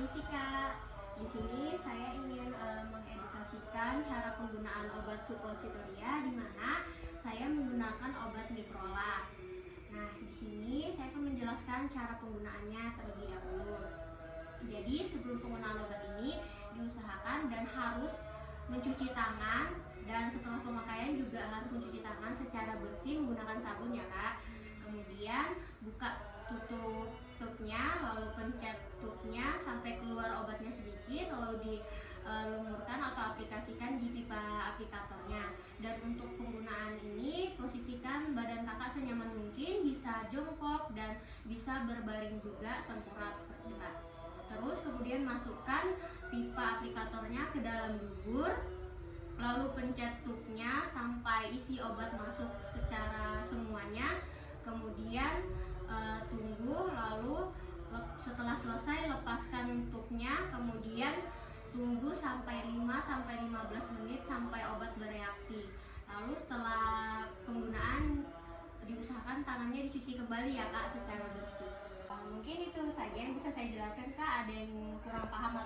Permisi Kak, di sini saya ingin mengedukasikan cara penggunaan obat suppositoria di mana saya menggunakan obat Miprola. Nah, di sini saya akan menjelaskan cara penggunaannya terlebih dahulu. Jadi, sebelum penggunaan obat ini diusahakan dan harus mencuci tangan, dan setelah pemakaian juga harus mencuci tangan secara bersih menggunakan sabun ya Kak. Kemudian buka tutup tubnya, lalu pencet tubnya sampai keluar obatnya sedikit, lalu dilumurkan atau aplikasikan di pipa aplikatornya. Dan untuk penggunaan ini posisikan badan kakak senyaman mungkin, bisa jongkok dan bisa berbaring juga tengkurap seperti itu. Terus kemudian masukkan pipa aplikatornya ke dalam dubur, lalu pencet tubnya sampai isi obat masuk secara semuanya. Kemudian tunggu, lalu setelah selesai lepaskan tubnya, kemudian tunggu sampai 5-15 menit sampai obat bereaksi. Lalu setelah penggunaan diusahakan tangannya dicuci kembali ya Kak secara bersih. Mungkin itu saja yang bisa saya jelaskan Kak. Ada yang kurang paham